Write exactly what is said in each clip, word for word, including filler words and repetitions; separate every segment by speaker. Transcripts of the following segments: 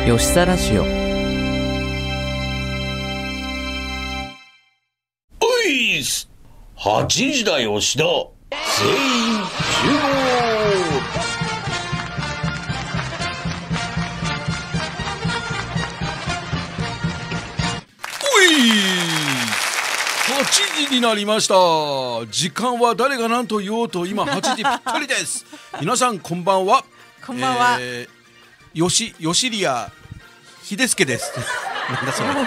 Speaker 1: 吉田ラジオ。
Speaker 2: おいっす、はちじだよ吉田、全員集合。
Speaker 3: おい、はちじになりました。時間は誰が何と言おうと今はちじぴったりです。皆さんこんばんは。
Speaker 4: こんばんは。
Speaker 3: えー、よし、よしりや秀介です。なんだそれ。はい。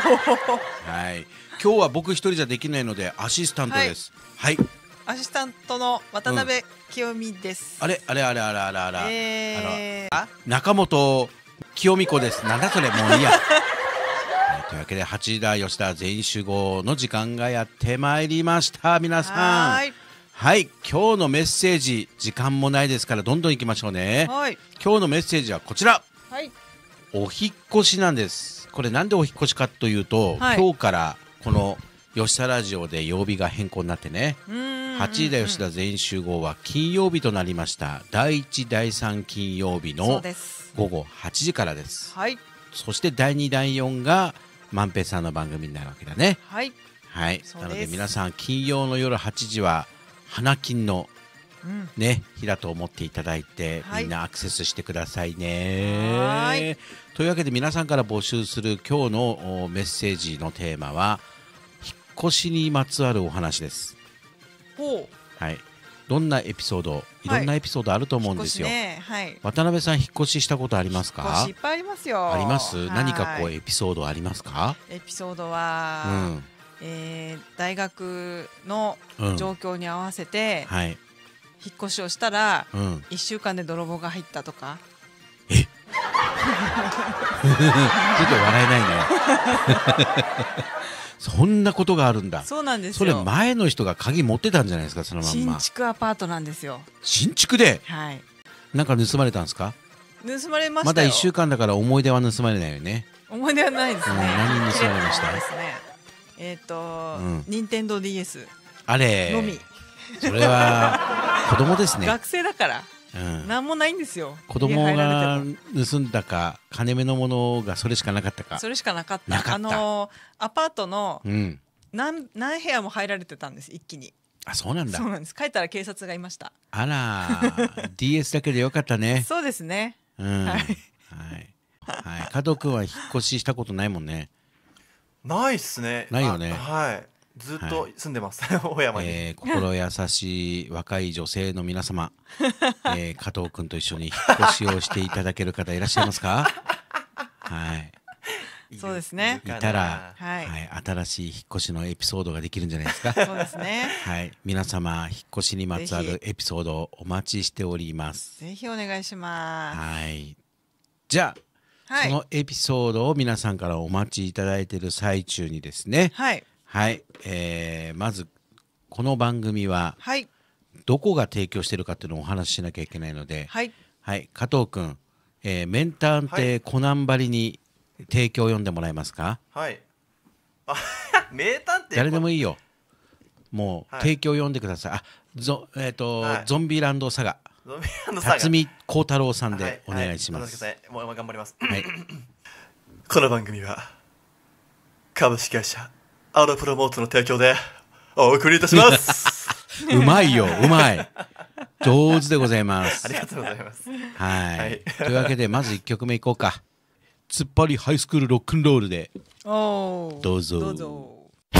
Speaker 3: 今日は僕一人じゃできないのでアシスタントです。はい。はい、
Speaker 4: アシスタントの渡辺清美です。
Speaker 3: うん、あれあれあれあれあれあれ。
Speaker 4: えー、
Speaker 3: あの中本清美子です。なんだそれ、もういいや。というわけではちじだ吉田全員集合の時間がやってまいりました。皆さん、はい、はい、今日のメッセージ、時間もないですからどんどんいきましょうね。はい、今日のメッセージはこちら、はい、お引っ越しなんです。これなんでお引っ越しかというと、はい、今日からこの吉田ラジオで曜日が変更になってね、はちじだ吉田全員集合は金曜日となりました。だいいちだいさん金曜日の午後はちじからです。はい、そしてだいにだいよんが万平さんの番組になるわけだね。はい、はい、なので皆さん金曜の夜はちじは花金の、うん、ね、日だと思っていただいて、はい、みんなアクセスしてくださいね。はい、というわけで皆さんから募集する今日のメッセージのテーマは引っ越しにまつわるお話です。ほう、はい、どんなエピソード、いろんなエピソードあると思うんですよ。はい、ね、はい、渡辺さん引っ越ししたことありますか？
Speaker 4: 引っ越しいっぱいありますよ。
Speaker 3: あります？何かこうエピソードありますか？
Speaker 4: エピソードは、うん、えー、大学の状況に合わせて、うん、はい、引っ越しをしたら、うん、いっしゅうかんで泥棒が入ったとか。
Speaker 3: えちょっと笑えないね。そんなことがあるんだ。
Speaker 4: そうなんですよ。
Speaker 3: それ前の人が鍵持ってたんじゃないですか、そのまんま。
Speaker 4: 新築アパートなんですよ。
Speaker 3: 新築で、
Speaker 4: はい、なん
Speaker 3: か盗まれたんですか？
Speaker 4: 盗まれましたよ。
Speaker 3: まだいっしゅうかんだから思い出は盗まれないよね。
Speaker 4: 思い出はないですね。うん、
Speaker 3: 何盗まれました？
Speaker 4: えっと、任天堂 ディーエス
Speaker 3: あれ
Speaker 4: のみ。
Speaker 3: それは子供ですね。
Speaker 4: 学生だから、うん、なんもないんですよ。
Speaker 3: 子供が盗んだか金目のものがそれしかなかったか。
Speaker 4: それしかなかった。なかった。あのー、アパートの、うん、何, 何部屋も入られてたんです、一気に。
Speaker 3: あ、そうなんだ。
Speaker 4: そうなんです。帰ったら警察がいました。
Speaker 3: あらディーエス だけでよかったね。
Speaker 4: そうですね。
Speaker 3: うん、はい、はい、はい、加藤君は引っ越ししたことないもんね。
Speaker 5: ないっすね。
Speaker 3: ないよね。
Speaker 5: はい、ずっと住んでます、はい、大山に、
Speaker 3: えー、心優しい若い女性の皆様、えー、加藤君と一緒に引っ越しをしていただける方いらっしゃいますか？はい、
Speaker 4: そうですね。
Speaker 3: いたら、はい、はい、新しい引っ越しのエピソードができるんじゃないですか。
Speaker 4: そうですね。はい、
Speaker 3: 皆様引っ越しにまつわるエピソードをお待ちしております。
Speaker 4: ぜひお願いします。
Speaker 3: はい、じゃあ、はい、そのエピソードを皆さんからお待ちいただいている最中にですね、はい、はい、えー、まずこの番組は、はい、どこが提供しているかっていうのをお話ししなきゃいけないので、はい、はい、加藤君、えー、名探偵コナンばりに提供を読んでもらえますか？はい。
Speaker 5: あ名探偵
Speaker 3: 誰でもいいよ。もう、はい、提供を読んでください。あ、ゾ、えーとはい、ゾンビランドサガ。辰巳幸太郎さんでお願いします。
Speaker 5: はいはい、もう頑張ります。はい、この番組は株式会社アドプロモートの提供でお送りいたします。
Speaker 3: うまいよ、うまい。上手でございます。
Speaker 5: ありがとうございます。
Speaker 3: はい。はい、というわけでまずいっきょくめいこうか。突っ張りハイスクールロックンロールでどうぞ。どうぞ。
Speaker 6: 行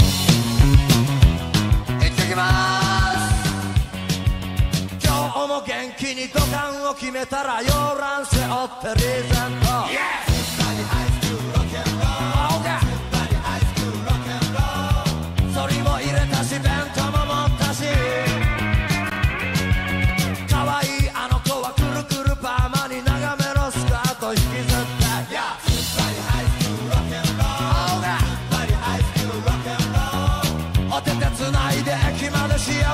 Speaker 6: ってきまーす。今日も元気に土管を決めたら洋ラン背負ってリーゼント、yeah! そりも入れたし弁当も持ったし、かわいいあの子はくるくるパーマに長めのスカート引きずって、yeah! お手手つないで駅まで幸せ、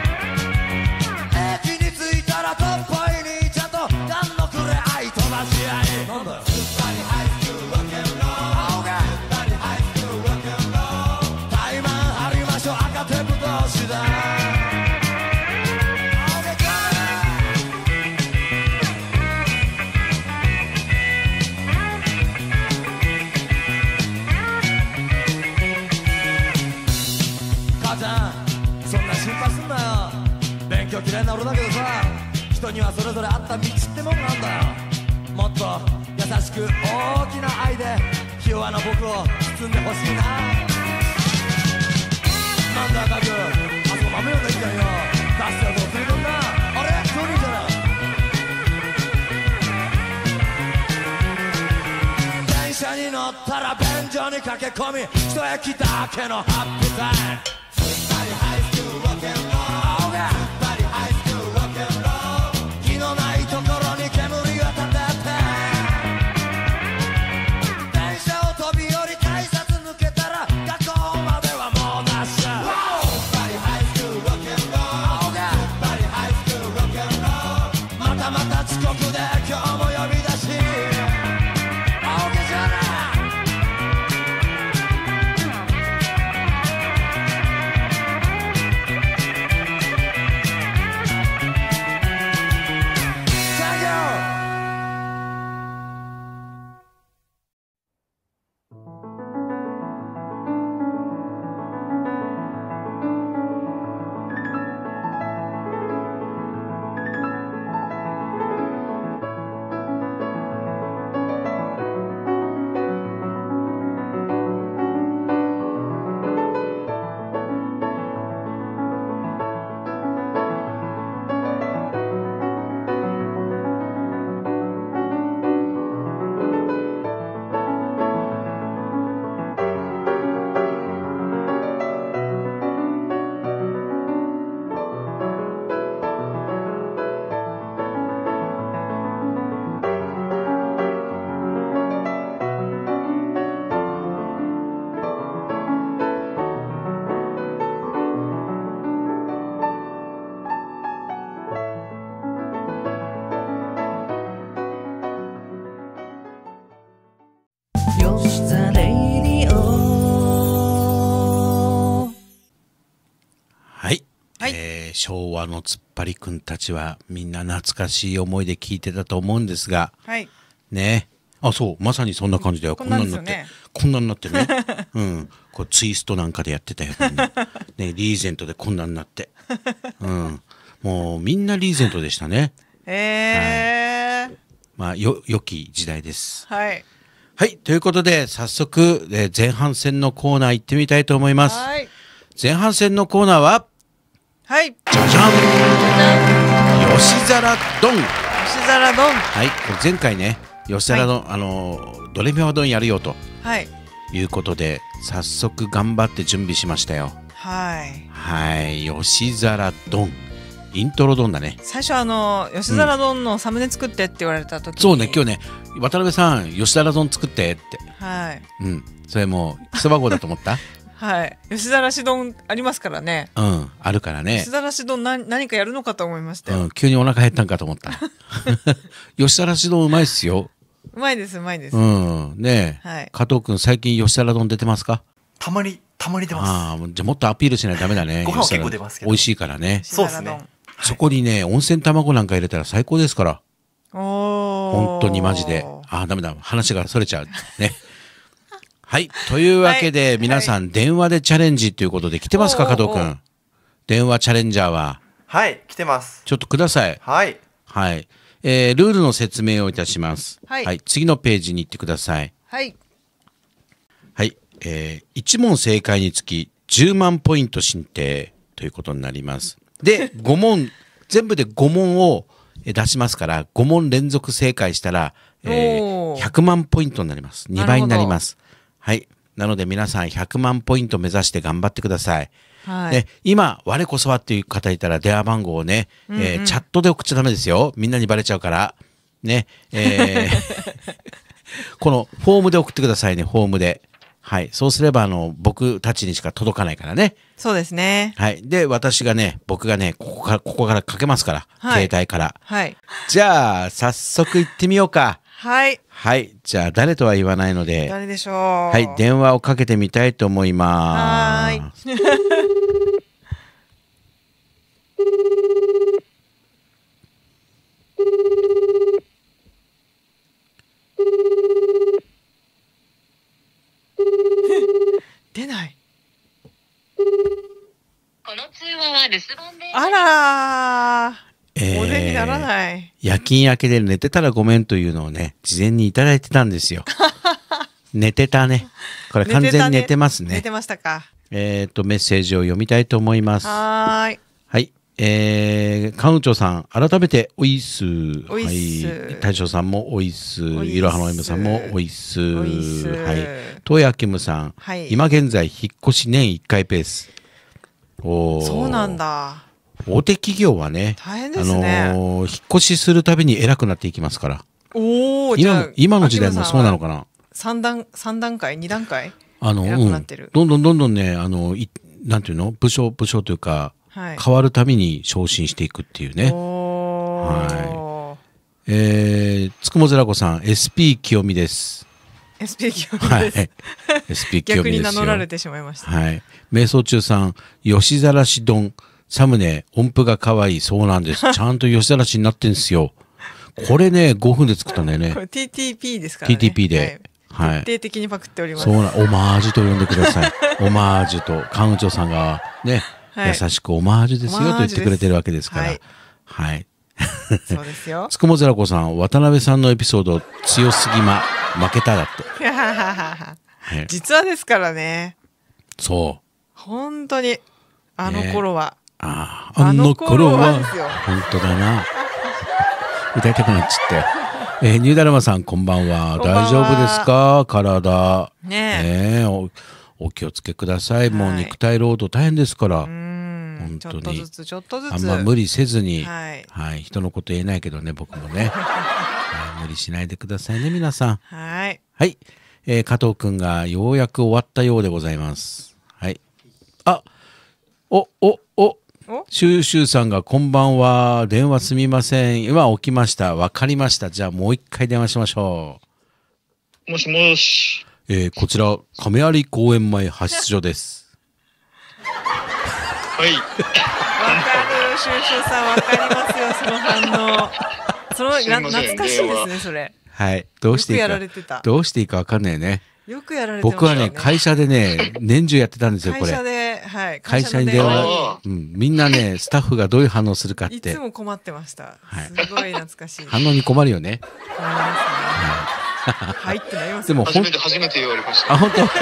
Speaker 6: 駅に着いたらとっぽい兄ちゃんとガンのくれ合い飛ばし合人にはそれぞれあった道ってもんなんだよ。もっと優しく大きな愛でひ弱な僕を包んでほしいな。なんだ赤くあそこ豆よねんじゃんよ。出してやると忘れてんな。あれそうでいいじゃない。電車に乗ったら便所に駆け込み一駅だけのハッピータイム。ハイスクールロックンロールハイスクールロックンロール火のないところに煙が立てて電車を飛び降り改札抜けたら学校まではもうダッシュ。ハイスクールロックンロールハイスクールロックンロールまたまた遅刻で今日も呼び出し青毛じゃない。
Speaker 3: 昭和のつっぱりくんたちはみんな懐かしい思いで聞いてたと思うんですが、
Speaker 4: はい、
Speaker 3: ね、あ、そうまさにそんな感じだよ。こんなんなってこんなんなってね、うん、こうツイストなんかでやってたよね、ね、リーゼントでこんなんなって、うん、もうみんなリーゼントでしたね。
Speaker 4: えー、はい、
Speaker 3: まあよ良き時代です。
Speaker 4: はい、
Speaker 3: はい、ということで早速、えー、前半戦のコーナー行ってみたいと思います。
Speaker 4: はい、
Speaker 3: 前半戦のコーナーは、
Speaker 4: はい、
Speaker 3: じゃじゃん、吉皿丼。
Speaker 4: 吉皿丼。
Speaker 3: はい、前回ね、吉皿丼、はい、あのドレミファ丼やるよと、
Speaker 4: はい、
Speaker 3: いうことで早速頑張って準備しましたよ。
Speaker 4: はい、
Speaker 3: はい、吉皿丼、イントロ丼だね。
Speaker 4: 最初あの吉皿丼のサムネ作ってって言われた時に、
Speaker 3: うん、そうね、今日ね、渡辺さん吉皿丼作ってって、
Speaker 4: はい、
Speaker 3: うん、それもうそば号だと思った
Speaker 4: はい、吉皿し丼ありますからね。
Speaker 3: うん、あるからね。
Speaker 4: 吉皿し丼何何かやるのかと思いましたよ。
Speaker 3: うん、急にお腹減ったんかと思った。吉皿し丼うまいっすよ。
Speaker 4: うまいですうまいです。
Speaker 3: うん、ねえ、はい、加藤くん最近吉皿丼出てますか？
Speaker 5: たまにたまに出ます。
Speaker 3: ああ、じゃあもっとアピールしないとダメだね。
Speaker 5: ご飯は結構出ますけど。
Speaker 3: 美味しいからね。
Speaker 5: そうですね。
Speaker 3: そこにね、温泉卵なんか入れたら最高ですから。
Speaker 4: おー、
Speaker 3: 本当にマジで。ああ、ダメだ、話がそれちゃうね。はい、というわけで、はい、皆さん、はい、電話でチャレンジということで来てますか、加藤くん。電話チャレンジャーは。
Speaker 5: はい、来てます。
Speaker 3: ちょっとください。
Speaker 5: はい。
Speaker 3: はい。えー、ルールの説明をいたします。
Speaker 4: はい。
Speaker 3: はい、次のページに行ってください。
Speaker 4: はい。
Speaker 3: はい。えー、いち問正解につきじゅうまんポイント進呈ということになります。で、ご問、全部でご問を出しますから、ご問連続正解したら、えー、ひゃくまんポイントになります。にばいになります。はい。なので皆さんひゃくまんポイント目指して頑張ってください。
Speaker 4: はい、
Speaker 3: で今、我こそはっていう方いたら電話番号をね、うんうん、えー、チャットで送っちゃダメですよ。みんなにバレちゃうから。ね。えー、このフォームで送ってくださいね、フォームで。はい。そうすれば、あの、僕たちにしか届かないからね。
Speaker 4: そうですね。
Speaker 3: はい。で、私がね、僕がね、ここから、ここからかけますから。はい、携帯から。
Speaker 4: はい。
Speaker 3: じゃあ、早速行ってみようか。
Speaker 4: はい。
Speaker 3: はい。じゃあ、誰とは言わないので。
Speaker 4: 誰でしょう。
Speaker 3: はい。電話をかけてみたいと思います。はーい。
Speaker 4: 出ない。
Speaker 1: この通話は留守番です。
Speaker 4: あらー。
Speaker 3: ええー、
Speaker 4: お出にならない。
Speaker 3: 夜勤明けで寝てたらごめんというのをね、事前にいただいてたんですよ。寝てたね。これ完全に寝てますね。
Speaker 4: 寝てましたか。
Speaker 3: えっと、メッセージを読みたいと思います。
Speaker 4: はーい。
Speaker 3: はい。えー、カウンチョさん、改めておいっす。
Speaker 4: おいっす。
Speaker 3: はい。大将さんもおいっす。いろはの M さんもおいっす。
Speaker 4: おいっす。
Speaker 3: はい。東谷キムさん、はい、今現在、引っ越し年いっかいペース。おー。
Speaker 4: そうなんだ。
Speaker 3: 大手企業はね、
Speaker 4: 大変ですね。
Speaker 3: あのー、引っ越しするたびに偉くなっていきますから。
Speaker 4: おお、
Speaker 3: 今の今の時代もそうなのかな。
Speaker 4: 三段三段階二段階。
Speaker 3: あの、うん、どんどんどんどんね、あのいなんていうの部署部署というか、はい、変わるたびに昇進していくっていうね。はい。えー、つくもずらこさん エスピー 清美です。
Speaker 4: エスピー 清美です。はい、
Speaker 3: エスピー 清美ですよ。
Speaker 4: 逆に名乗られてしまいました。
Speaker 3: はい。瞑想中さん吉ざらし丼。サムネ、音符が可愛い。そうなんです。ちゃんと吉ざらしになってんですよ。これね、ごふんで作ったんだよね。
Speaker 4: これ ティーティーピー ですからね。
Speaker 3: ティーティーピー で。
Speaker 4: はい。徹底的にパクっております。
Speaker 3: そうな、オマージュと呼んでください。オマージュと、カウンチョさんがね、はい、優しくオマージュですよと言ってくれてるわけですから。はい。はい、
Speaker 4: そうですよ。
Speaker 3: つくもずらこさん、渡辺さんのエピソード強すぎま、負けただって。
Speaker 4: はい、実はですからね。
Speaker 3: そう。
Speaker 4: 本当に、あの頃は。
Speaker 3: ね、ああ、あの頃は、本当だな。歌いたくなっちゃって。えー、ニューダルマさん、こんばんは。大丈夫ですか体。
Speaker 4: ね
Speaker 3: え。ねお、お気をつけください。はい、もう肉体労働大変ですから。うん。
Speaker 4: 本当に。ちょっとずつ、ちょっとずつ。
Speaker 3: あんま無理せずに。
Speaker 4: はい。
Speaker 3: はい。人のこと言えないけどね、僕もね。はい、無理しないでくださいね、皆さん。
Speaker 4: はい。
Speaker 3: はい。えー、加藤くんがようやく終わったようでございます。はい。あ、お、お、お。シューシューさんがこんばんは。電話すみません。今起きました。わかりました。じゃあもう一回電話しましょ
Speaker 1: う。もしもし。
Speaker 3: えー、こちら、亀有公園前派出所です。
Speaker 1: はい。わか
Speaker 4: る。シューシューさんわかりますよ。その反応。そのな懐かしいですね、それ。
Speaker 3: はい。どうしていいか。
Speaker 4: よくやられてた。
Speaker 3: どうしていいかわかんないよね。
Speaker 4: よくやられてましたね。
Speaker 3: 僕はね、会社でね、年中やってたんですよ、これ。
Speaker 4: 会社で、はい。
Speaker 3: 会社に電話。うん。みんなね、スタッフがどういう反応するかって。い
Speaker 4: つも困ってました。すごい懐かしい。
Speaker 3: 反応に困るよね。
Speaker 4: 困りますね。はいってなります
Speaker 3: でも、
Speaker 1: 初めて、初めて言われました。
Speaker 3: あ、本当。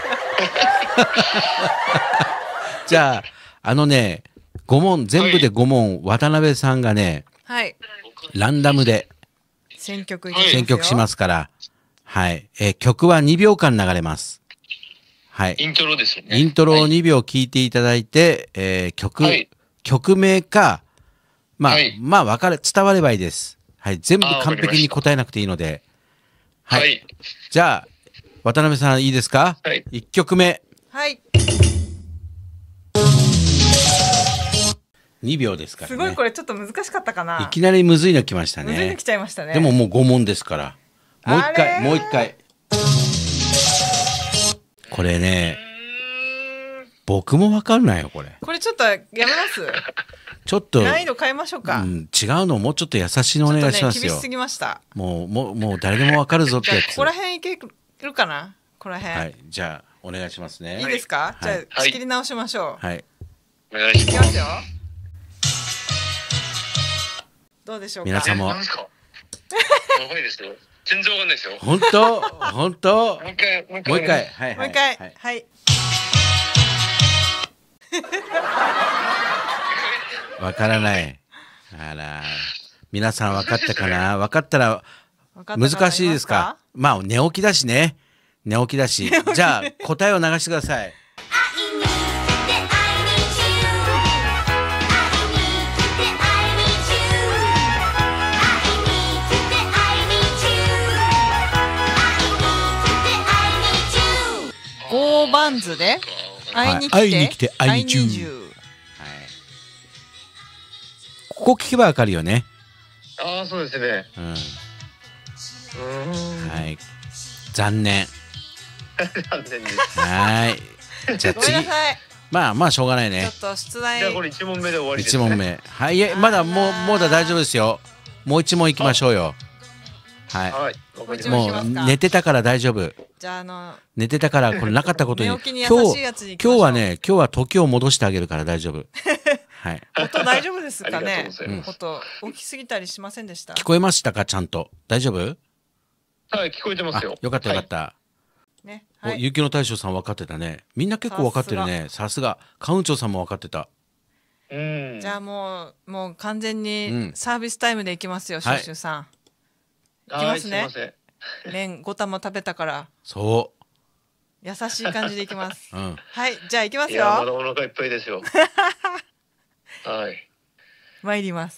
Speaker 3: じゃあ、あのね、ご問、全部でご問、渡辺さんがね、
Speaker 4: はい。
Speaker 3: ランダムで、
Speaker 4: 選曲
Speaker 3: 選曲しますから、はい。えー、曲はにびょうかん流れます。はい。
Speaker 1: イントロですよね。
Speaker 3: イントロをにびょう聴いていただいて、えー、曲、はい、曲名か、まあ、はい、まあ、わかる、伝わればいいです。はい。全部完璧に答えなくていいので。はい。はい、じゃあ、渡辺さんいいですか？はい。いっきょくめ。
Speaker 4: はい。
Speaker 3: にびょうですからね。
Speaker 4: すごいこれちょっと難しかったかな。
Speaker 3: いきなりむずいの来ましたね。
Speaker 4: むずいの来ちゃいましたね。
Speaker 3: でももうご問ですから。もう一回、もう一回。これね、僕もわかんないよ、これ。
Speaker 4: これちょっとやめます
Speaker 3: ちょっと。
Speaker 4: 難易度変えましょうか。
Speaker 3: うん、違うのもうちょっと優しいのお願いしますよ。
Speaker 4: ね、厳しすぎました。
Speaker 3: もう、もう、もう誰でもわかるぞってやつ。
Speaker 4: ここら辺いけるかなここら辺。
Speaker 3: はい。じゃあ、お願いしますね。
Speaker 4: いいですか、はい、じゃあ、仕切り直しましょ
Speaker 3: う。はい。
Speaker 1: お願いします。いきますよ。
Speaker 4: どうでしょうか。
Speaker 3: 皆さんも。
Speaker 1: やばいですよ。全然わかんないですよ。
Speaker 3: 本当本当。
Speaker 1: もう一回、もう一回。
Speaker 3: もう一回。はい。
Speaker 4: もう一回。はい。
Speaker 3: わからない。あら。皆さんわかったかな？わかったら、難しいですか？まあ、寝起きだしね。寝起きだし。じゃあ、答えを流してください。
Speaker 4: ゴーバンズで会いに来て、
Speaker 3: 会いに来て、会いにちゅう。はい。ここ聞けばわかるよね。
Speaker 1: ああ、そうですね。
Speaker 3: うん。はい。残念。
Speaker 1: 残念です。
Speaker 3: はい。じゃあ次。まあまあしょうがないね。
Speaker 4: ちょっと出題。
Speaker 1: じゃあこれ一問目で終わりです
Speaker 3: ね。一問目。はい。いやまだもうもうだ大丈夫ですよ。もう一問行きましょうよ。はい。
Speaker 1: はい。
Speaker 3: もう寝てたから大丈夫。
Speaker 4: じゃああの
Speaker 3: 寝てたからこれなかったことに。
Speaker 4: 今日
Speaker 3: 今日はね今日は時を戻してあげるから大丈夫。 はい。
Speaker 4: 音大丈夫ですかね。
Speaker 1: うん、
Speaker 4: 音大きすぎたりしませんでした。
Speaker 3: 聞こえましたか、ちゃんと。大丈夫？
Speaker 1: はい、聞こえてますよ。
Speaker 3: よかったよかった。はい、ね、はい、お、雪の大将さん分かってたね。みんな結構分かってるね。さすが。カウンチョウさんも分かってた。
Speaker 1: うん。
Speaker 4: じゃあもうもう完全にサービスタイムでいきますよ、シュッシュさん。いきますね。
Speaker 1: はい、すいません。
Speaker 4: 麺ご玉食べたから。
Speaker 3: そう。
Speaker 4: 優しい感じでいきます。
Speaker 3: うん、
Speaker 4: はい、じゃあいきますよ。
Speaker 1: いや、まだお腹いっぱいですよ。はい。
Speaker 4: 参ります。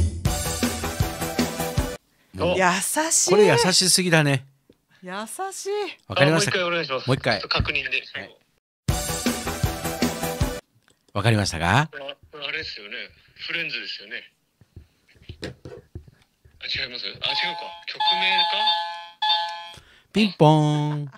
Speaker 4: 優しい。
Speaker 3: これ優しすぎだね。
Speaker 4: 優しい。
Speaker 3: わかりました。
Speaker 1: もう一回お願いします。
Speaker 3: もう一回。
Speaker 1: 確認で。
Speaker 3: わかりましたか？
Speaker 1: あれですよね。フレンズですよね。あ、違います。あ、違うか。曲名か。
Speaker 3: ピンポーン。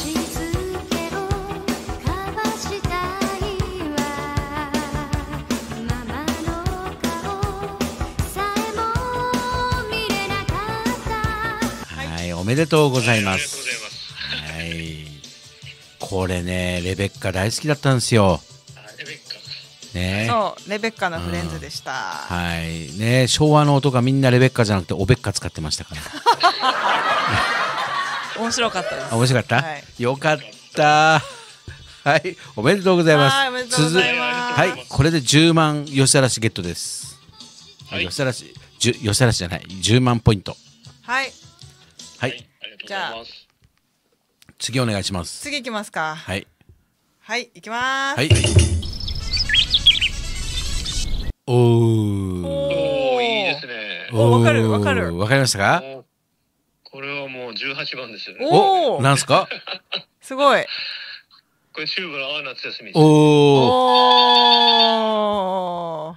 Speaker 3: おめでとうございます。はい。これね、レベッカ大好きだったんですよ。
Speaker 1: レベッカ。
Speaker 3: ね。
Speaker 4: そう、レベッカのフレンズでした。
Speaker 3: うん、はい。ね、昭和の音がみんなレベッカじゃなくておべっか使ってましたから。
Speaker 4: 面白かったです。
Speaker 3: 面白かった。はい、よかった。はい、おめでとうございます。
Speaker 4: はい、おめでとうございます。
Speaker 3: はい、これでじゅうまん吉田らしゲットです。はい、吉田らし、吉田らしじゃない、じゅうまんポイント。
Speaker 4: はい。
Speaker 3: はい。
Speaker 1: じゃあ
Speaker 3: 次お願いします。
Speaker 4: 次いきますか。
Speaker 3: はい。
Speaker 4: はい、いきます。
Speaker 3: はい。おー。
Speaker 1: おー、いいですね。
Speaker 4: お、わかるわかる。
Speaker 3: わかりましたか？
Speaker 1: これはもうじゅうはちばんですよね。
Speaker 3: おお、なんすか？
Speaker 4: すごい。
Speaker 1: これチューブのあ夏休み。
Speaker 3: お
Speaker 4: お。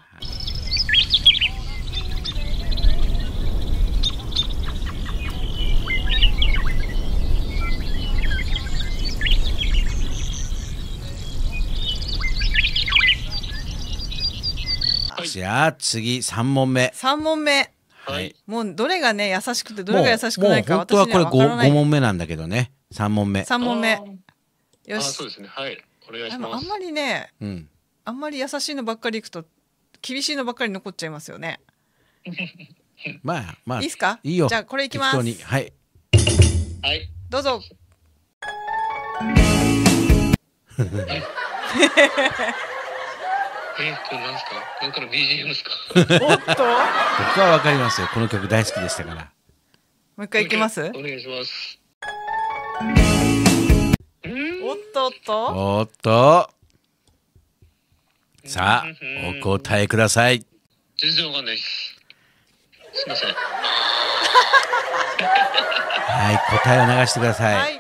Speaker 3: じゃあ次三問目。
Speaker 4: 三問目。
Speaker 3: はい。
Speaker 4: もうどれがね優しくてどれが優しくないか私
Speaker 3: には分からない。本当はこれ
Speaker 4: 五
Speaker 3: 五問目なんだけどね。三問目。
Speaker 4: 三問目。よし。
Speaker 1: そうですね。はい。お願いします。
Speaker 4: あんまりね、
Speaker 3: うん、
Speaker 4: あんまり優しいのばっかりいくと厳しいのばっかり残っちゃいますよね。
Speaker 3: まあまあ。
Speaker 4: いいですか？
Speaker 3: いいよ。
Speaker 4: じゃあこれいきます。
Speaker 3: はい。
Speaker 1: はい。
Speaker 4: どうぞ。
Speaker 1: え、これなんですか？なんかの ビージーエム ですか？
Speaker 4: おっと。僕
Speaker 3: はわかりますよ。この曲大好きでしたから。
Speaker 4: もう一回いきます？
Speaker 1: お願いします。
Speaker 4: おっとおっと。
Speaker 3: おっと。さあ、お答えください。
Speaker 1: 全然わかんないです。すみません。
Speaker 3: はい、答えを流してください。はい。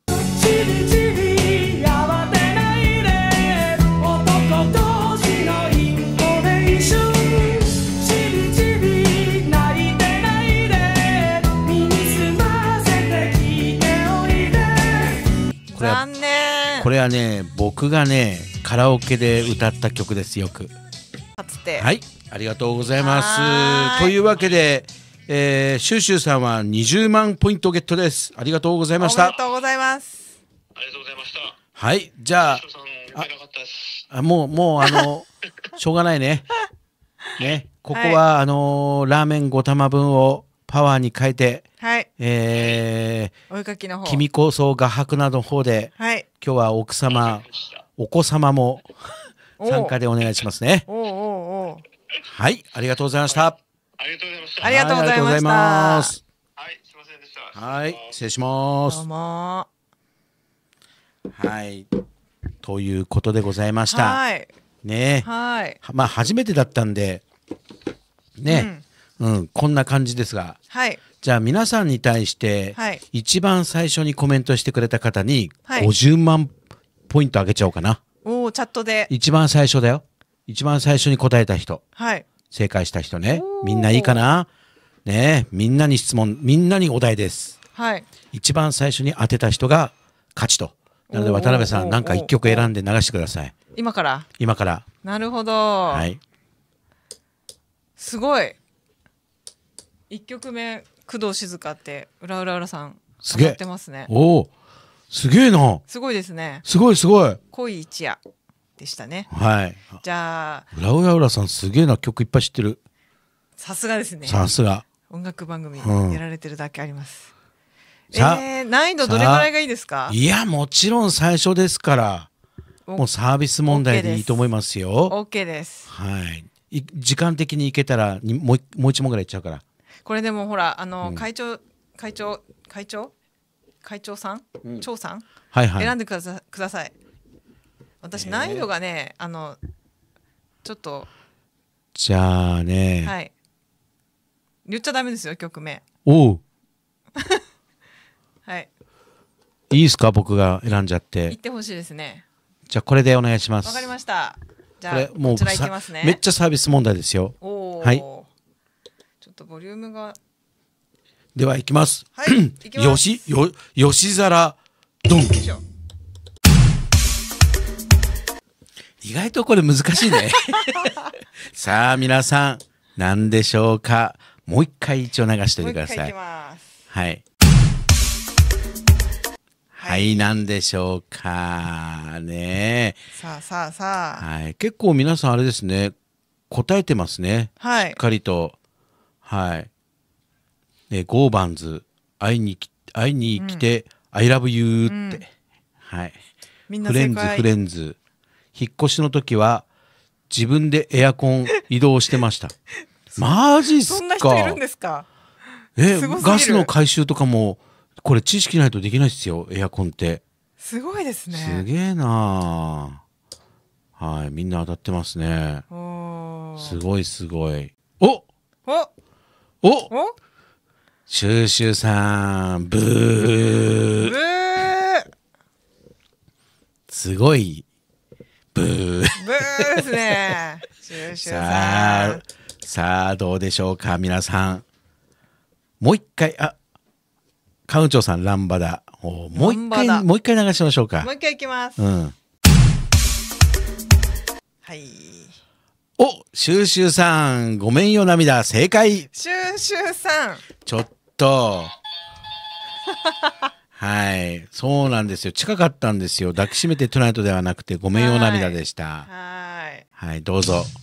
Speaker 4: 残念。
Speaker 3: これはね、僕がねカラオケで歌った曲です。よく。
Speaker 4: かつて。
Speaker 3: はい、ありがとうございます。というわけで、えー、シュウシュウさんはにじゅうまんポイントゲットです。ありがとうございました。
Speaker 4: ありがとうございます。
Speaker 1: ありがとうございました。
Speaker 3: はい、じゃあ、あ、あもうもうあのしょうがないね。ね、ここは、はい、あのー、ラーメンご玉分をパワーに変えて。
Speaker 4: はい、
Speaker 3: えー、
Speaker 4: お絵かきの方、
Speaker 3: 君構想画伯などの方で、
Speaker 4: はい、
Speaker 3: 今日は奥様、お子様も参加でお願いしますね。
Speaker 4: おうおうおう。
Speaker 3: はい、ありがとうございました。
Speaker 1: ありがとうございました。
Speaker 4: ありがとうございます。
Speaker 1: はい、すみませんでした。
Speaker 3: はい、失礼します。
Speaker 4: どうも。
Speaker 3: はい、ということでございました。
Speaker 4: はい。
Speaker 3: ね、
Speaker 4: はい。
Speaker 3: まあ初めてだったんで、ね、うん、うん、こんな感じですが。
Speaker 4: はい。
Speaker 3: じゃあ皆さんに対して、はい、一番最初にコメントしてくれた方にごじゅうまんポイントあげちゃおうかな。
Speaker 4: おお、チャットで。
Speaker 3: 一番最初だよ。一番最初に答えた人。
Speaker 4: はい。
Speaker 3: 正解した人ね。みんないいかな？ね、みんなに質問、みんなにお題です。
Speaker 4: はい。
Speaker 3: 一番最初に当てた人が勝ちと。なので渡辺さん、なんか一曲選んで流してください。
Speaker 4: 今から？
Speaker 3: 今から。
Speaker 4: なるほど。
Speaker 3: はい。
Speaker 4: すごい。一曲目。工藤静香って裏裏裏さん
Speaker 3: すげえ
Speaker 4: ってますね。
Speaker 3: おお、すげえな。
Speaker 4: すごいですね。
Speaker 3: すごいすごい。
Speaker 4: 恋一夜っでしたね。
Speaker 3: はい。
Speaker 4: じゃあ
Speaker 3: うらうらうらさんすげえな、曲いっぱい知ってる。
Speaker 4: さすがですね。
Speaker 3: さすが。
Speaker 4: 音楽番組やられてるだけあります。うん、えー、難易度どれぐらいがいいですか？
Speaker 3: いや、もちろん最初ですから。もうサービス問題でいいと思いますよ。
Speaker 4: OK です。
Speaker 3: はい。い時間的にいけたらにもうもう一問ぐらいいっちゃうから。
Speaker 4: これでもほらあの、うん、会長会長会長会長さん、うん、長さん、
Speaker 3: はいはい、
Speaker 4: 選んでくださください。私難易度がね、あのちょっと
Speaker 3: じゃあね、
Speaker 4: はい、言っちゃダメですよ曲名。
Speaker 3: おう
Speaker 4: はい。
Speaker 3: いいですか、僕が選んじゃって。
Speaker 4: 言ってほしいですね。
Speaker 3: じゃあこれでお願いします。
Speaker 4: わかりました。じゃあこれもうこちらいきますね。
Speaker 3: めっちゃサービス問題ですよ。
Speaker 4: お
Speaker 3: はい。
Speaker 4: ちょっとボリュームが。
Speaker 3: ではいきます。
Speaker 4: はい。いきます。
Speaker 3: よしよ吉皿ドン。意外とこれ難しいね。さあ皆さん何でしょうか。もう一回一応流しておいてください。
Speaker 4: もう一回いきます。
Speaker 3: はい。はい、何でしょうかね。
Speaker 4: さあさあさあ。
Speaker 3: はい、結構皆さんあれですね、答えてますね。
Speaker 4: はい。
Speaker 3: しっかりと。はい。ね、ゴーバンズ、会いにき、会いに来て、うん、I love you って。うん、はい。
Speaker 4: みんな正解。
Speaker 3: フレンズ、フレンズ。引っ越しの時は、自分でエアコン移動してました。マジっすか。
Speaker 4: そんな人いるんですか。
Speaker 3: え、ガスの回収とかも、これ知識ないとできないですよ、エアコンって。
Speaker 4: すごいですね。
Speaker 3: すげえなあ。はい、みんな当たってますね。
Speaker 4: お
Speaker 3: すごいすごい。お
Speaker 4: お
Speaker 3: お
Speaker 4: お
Speaker 3: シューシューさん、ブー。
Speaker 4: ブー
Speaker 3: すごい。ブー。
Speaker 4: ブーですね。シューシューさん。
Speaker 3: さあ、さあ、どうでしょうか、皆さん。もう一回、あ、カウンチョウさん、ランバダ。おもう一回、もう一回流しましょうか。
Speaker 4: もう一回いきます。
Speaker 3: うん。
Speaker 4: はい。
Speaker 3: お、シューシューさん、ごめんよ涙、正解。
Speaker 4: シューシューさん。
Speaker 3: ちょっと。はい、そうなんですよ。近かったんですよ。抱きしめてトゥナイトではなくて、ごめんよ涙でした。
Speaker 4: はい。
Speaker 3: はい、どうぞ。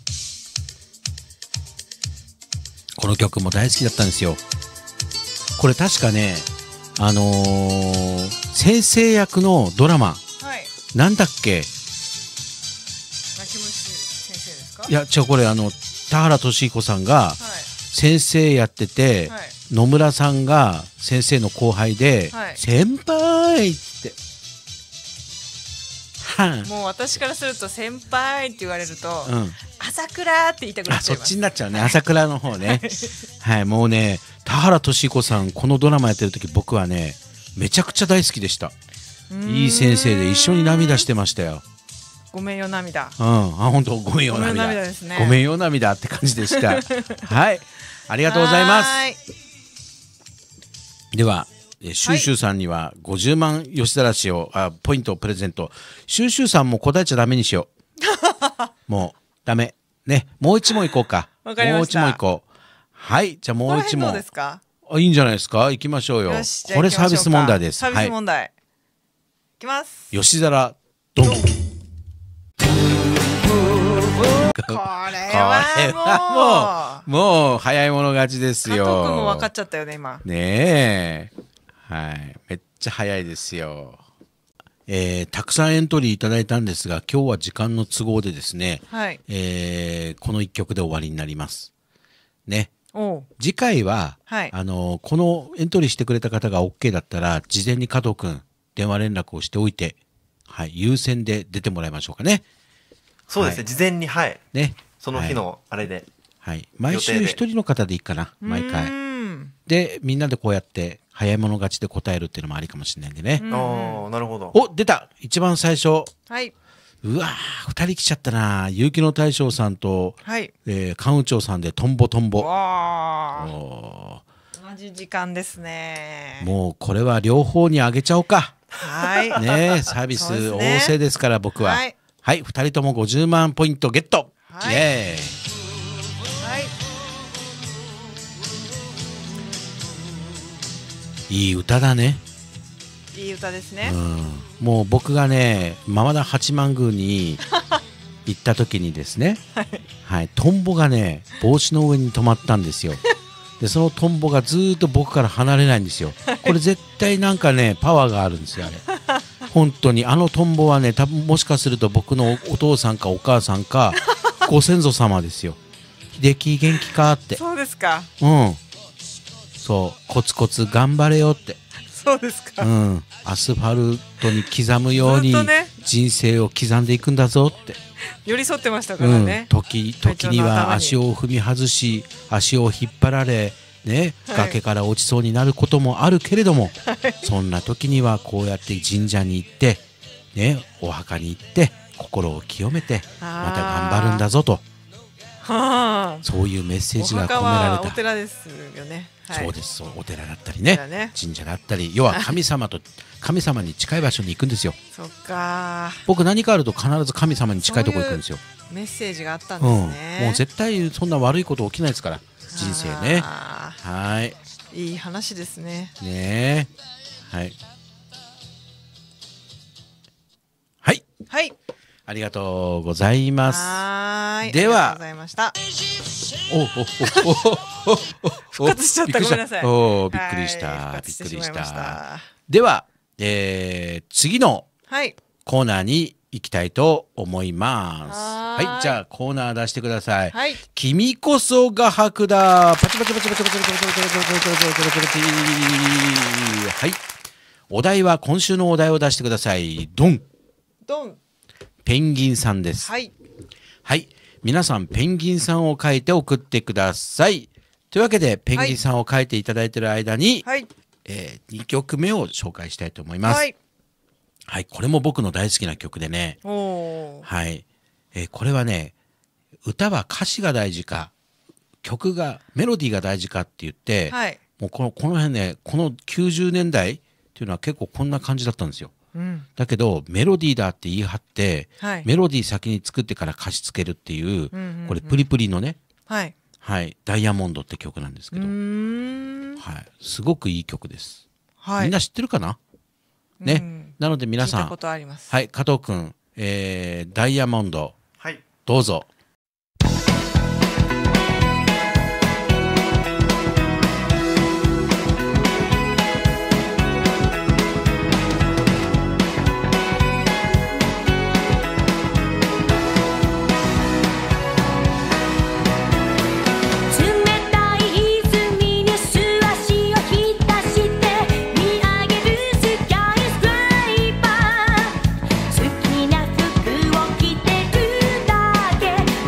Speaker 3: この曲も大好きだったんですよ。これ確かね、あのー、先生役のドラマ、
Speaker 4: はい、
Speaker 3: なんだっけ。
Speaker 4: 泣き虫先生ですか？
Speaker 3: いや違う、これあの田原俊彦さんが先生やってて、はい、野村さんが先生の後輩で、はい、先輩って、
Speaker 4: はあ、もう私からすると先輩って言われると、うん、朝倉って言いたくなっちゃいます。
Speaker 3: あ、そっちになっちゃうね、朝倉の方ね。はい、もうね、田原俊彦さんこのドラマやってる時僕はねめちゃくちゃ大好きでした。いい先生で一緒に涙してましたよ。
Speaker 4: ごめんよ涙。
Speaker 3: うん、あ、本当ごめんよ涙。ごめんよ涙ですね。ごめんよ涙って感じでした。はい、ありがとうございます。では、シューシューさんにはごじゅうまん吉田らしをあポイントをプレゼント。シューシューさんも答えちゃダメにしよう。もうダメね。もう一問いこうか。
Speaker 4: わかりました。
Speaker 3: もう一問いこう。はい、じゃあもう一問。
Speaker 4: どうですか？
Speaker 3: あ、いいんじゃないですか。行きましょうよ。よし、これサービス問題です。
Speaker 4: サービス問題。はい、いきます。
Speaker 3: 吉皿ドン。こ
Speaker 4: れは
Speaker 3: もうもう早い者勝ちですよ。
Speaker 4: 加藤君も分かっちゃったよね今。
Speaker 3: ねえ、はい、めっちゃ早いですよ。えー、たくさんエントリーいただいたんですが、今日は時間の都合でですね、
Speaker 4: はい、
Speaker 3: えー、この一曲で終わりになりますね。
Speaker 4: お
Speaker 3: 次回は、
Speaker 4: はい、
Speaker 3: あのこのエントリーしてくれた方が OK だったら事前に加藤君電話連絡をしておいて、はい、優先で出てもらいましょうかね。
Speaker 5: そうですね、はい、事前に、はい、
Speaker 3: ね、
Speaker 5: その日のあれで、
Speaker 3: はい、毎週一人の方でいいかな、毎回でみんなでこうやって早い者勝ちで答えるっていうのもありかもしれないんでね。
Speaker 5: ああ、なるほど。
Speaker 3: お、出た、一番最初。
Speaker 4: はい。
Speaker 3: うわー、二人来ちゃったな。結城の大将さんと、
Speaker 4: はい、
Speaker 3: えー、関羽長さんでトンボトンボ。
Speaker 4: わー、同じ時間ですね。
Speaker 3: もうこれは両方にあげちゃおうか。
Speaker 4: はい。
Speaker 3: ね、サービス旺盛ですから僕は。はい。はい、二人ともごじゅうまんポイントゲット。はい、イエーイ。
Speaker 4: はい。
Speaker 3: いい歌だね。
Speaker 4: いい歌ですね。
Speaker 3: うん、もう僕がね、ママダ八幡宮に行った時にですね、はい、はい、トンボがね帽子の上に止まったんですよ。でそのトンボがずーっと僕から離れないんですよ。これ絶対なんかねパワーがあるんですよあれ。本当にあのトンボはね多分もしかすると僕のお父さんかお母さんかご先祖様ですよ。秀樹元気かって。
Speaker 4: そうですか。
Speaker 3: うん。そうコツコツ頑張れよって。
Speaker 4: そうですか。
Speaker 3: うん。アスファルトに刻むように人生を刻んでいくんだぞって。
Speaker 4: 寄り添ってましたからね。
Speaker 3: うん、時時には足を踏み外し足を引っ張られね、はい、崖から落ちそうになることもあるけれども、はい、そんな時にはこうやって神社に行ってねお墓に行って心を清めてまた頑張るんだぞと。そういうメッセージが込められた。
Speaker 4: お寺ですよね。
Speaker 3: はい、そうです。お寺だったりね、ね神社だったり要は神様と神様に近い場所に行くんですよ。
Speaker 4: そっか。
Speaker 3: 僕何かあると必ず神様に近いところ行くんですよ。
Speaker 4: そういうメッセージがあったんですね。
Speaker 3: うん、もう絶対そんな悪いこと起きないですから人生ね。はい。
Speaker 4: いい話ですね。
Speaker 3: ねえ。はい。はい。
Speaker 4: はい。
Speaker 3: ありがとうございます。
Speaker 4: はい。
Speaker 3: では。
Speaker 4: ありがとうございました。
Speaker 3: おおおおお
Speaker 4: 復活しちゃった。ごめんなさい。
Speaker 3: おおびっくりした。びっくりした。では、えー、次のコーナーに行きたいと思います。はい、じゃあコーナー出してください。
Speaker 4: はい。
Speaker 3: 君こそ画伯だ。パチパチパチパチパチパチパチパチパチパチパチパチパチ。はい。お題は今週のお題を出してください。ドン。
Speaker 4: ドン。
Speaker 3: ペンギンさんです。
Speaker 4: はい。
Speaker 3: はい。皆さんペンギンさんを書いて送ってください。というわけでペンギンさんを書いていただいている間に、はい、えー、にきょくめを紹介したいと思います。はい。はい、これも僕の大好きな曲でね。
Speaker 4: おー。
Speaker 3: はい。えー、これはね、歌は歌詞が大事か、曲がメロディーが大事かって言って、はい、もうこのこの辺ね、このきゅうじゅうねんだいっていうのは結構こんな感じだったんですよ。うん、だけどメロディーだって言い張って、はい、メロディー先に作ってから歌詞つけるっていう、うんうんうん、これプリプリのね、はいはい、ダイヤモンドって曲なんですけど、はい、すごくいい曲です、はい、みんな知ってるかな、ね、うん、なので皆さん、はい、加藤くん、えー、ダイヤモンド、はい、どうぞ。
Speaker 7: 好きな服を着てるだけ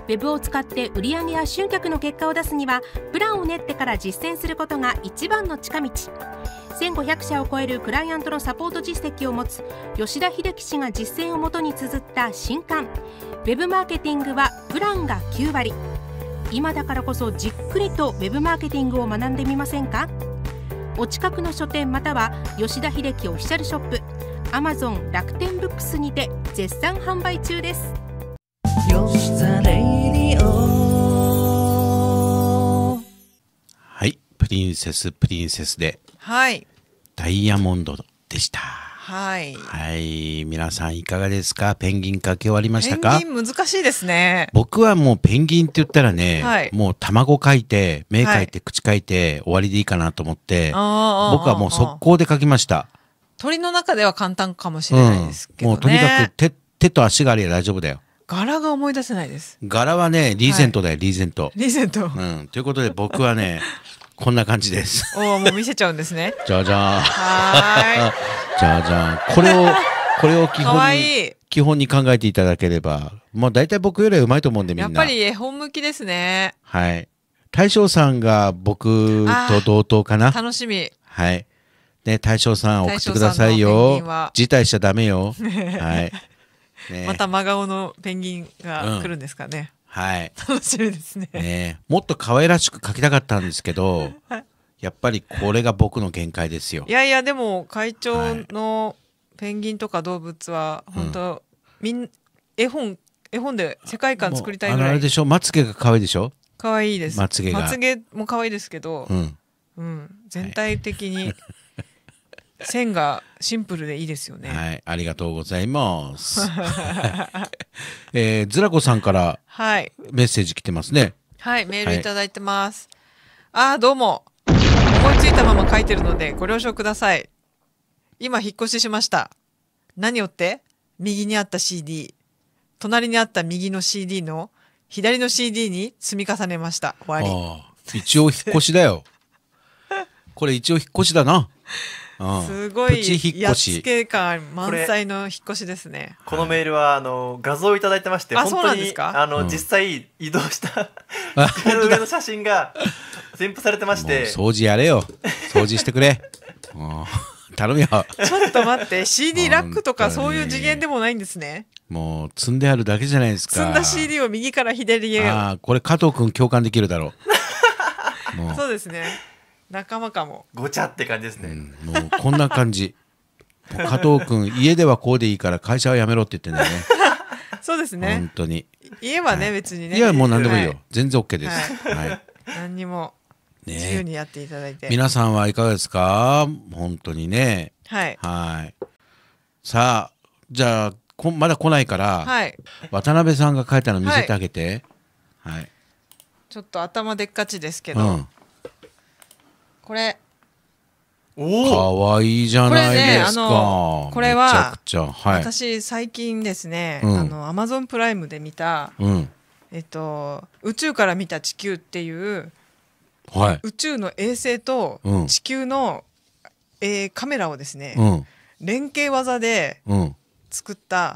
Speaker 7: ウェブを使って売上や集客の結果を出すにはプランを練ってから実践することが一番の近道。せんごひゃくしゃを超えるクライアントのサポート実績を持つ吉田秀樹氏が実践をもとに綴った新刊ウェブマーケティングはプランがきゅうわり。今だからこそじっくりとウェブマーケティングを学んでみませんか。お近くの書店または吉田秀樹オフィシャルショップ、アマゾン、楽天ブックスにて絶賛販売中です。
Speaker 6: 吉田レイディオ。
Speaker 3: はい、プリンセスプリンセスで、
Speaker 4: はい、
Speaker 3: ダイヤモンドでした。
Speaker 4: はい、
Speaker 3: はい、皆さんいかがですか。ペンギン書き終わりましたか。
Speaker 4: ペンギン難しいですね。
Speaker 3: 僕はもうペンギンって言ったらね、はい、もう卵書いて目書いて、はい、口書いて終わりでいいかなと思って僕はもう速攻で書きました。
Speaker 4: 鳥の中では簡単かもしれないですけどね、
Speaker 3: うん、もうとにかく 手, 手と足があれば大丈夫だよ。
Speaker 4: 柄が思い出せないです。
Speaker 3: 柄はねリーゼントだよ、はい、リーゼント
Speaker 4: リーゼント、
Speaker 3: うん、ということで僕はねこんな感じです。
Speaker 4: おお、もう見せちゃうんですね。
Speaker 3: じゃじゃーん。
Speaker 4: は
Speaker 3: じゃじゃーん。これをこれを基本にいい基本に考えていただければ、もう大体僕よりはうまいと思うんでみんな。
Speaker 4: やっぱり絵本向きですね。
Speaker 3: はい。大将さんが僕と同等かな。
Speaker 4: 楽しみ。
Speaker 3: はい。ね、大将さん送ってくださいよ。辞退しちゃダメよ。はい。
Speaker 4: ね、また真顔のペンギンが来るんですかね。
Speaker 3: うん、はい。
Speaker 4: 楽しみですね。
Speaker 3: ね、もっと可愛らしく描きたかったんですけど、やっぱりこれが僕の限界ですよ。
Speaker 4: いやいや、でも会長のペンギンとか動物は本当、うん、みん絵本絵本で世界観作りたいぐらい。
Speaker 3: あのあれでしょ、まつげが可愛いでしょ。
Speaker 4: 可愛いです。
Speaker 3: まつげが。
Speaker 4: まつげも可愛いですけど、うん、うん、全体的に、はい、線がシンプルでいいですよね。
Speaker 3: はい、ありがとうございます。えー、ずらこさんからメッセージ来てますね。
Speaker 4: はい、メールいただいてます。はい、あー、どうも。思いついたまま書いてるのでご了承ください。今引っ越ししました。何をって？右にあった シーディー、隣にあった右の シーディー の左の シーディー に積み重ねました。終わり。
Speaker 3: あ、一応引っ越しだよ。これ一応引っ越しだな。
Speaker 4: すごいやっつけ感満載の引っ越しですね。
Speaker 5: このメールはあの画像をいただいてまして、本当にあの実際移動した上の写真が添付されてまして、
Speaker 3: 掃除やれよ、掃除してくれ。頼むよ。ちょ
Speaker 4: っと待って、シーディー ラックとかそういう次元でもないんですね。
Speaker 3: もう積んであるだけじゃないですか。
Speaker 4: 積んだ シーディー を右から左へ。
Speaker 3: ああ、これ加藤君共感できるだろ
Speaker 4: う。もうそうですね、仲間かも。
Speaker 5: ごちゃって感じですね、
Speaker 3: うん、もうこんな感じ。加藤君家ではこうでいいから会社は辞めろって言ってんだよね。
Speaker 4: そうですね、
Speaker 3: 本当に。
Speaker 4: 家はね、はい、別にね、
Speaker 3: いやもう何でもいいよ、はい、全然 OK です、はいはい、
Speaker 4: 何にも自由にやっていただいて、
Speaker 3: ね、皆さんはいかがですか。本当にね。
Speaker 4: はい、
Speaker 3: はい。さあじゃあこまだ来ないから、
Speaker 4: はい、
Speaker 3: 渡辺さんが書いたの見せてあげて、はいはい、
Speaker 4: ちょっと頭でっかちですけど、うん、これ
Speaker 3: かわいいじゃないですか。
Speaker 4: これね、これは
Speaker 3: めちゃくちゃ、はい、
Speaker 4: 私最近ですね、うん、あの Amazon プライムで見た、うん、えっと、宇宙から見た地球っていう、はい、宇宙の衛星と地球の、うん、えー、カメラをですね、うん、連携技で作った、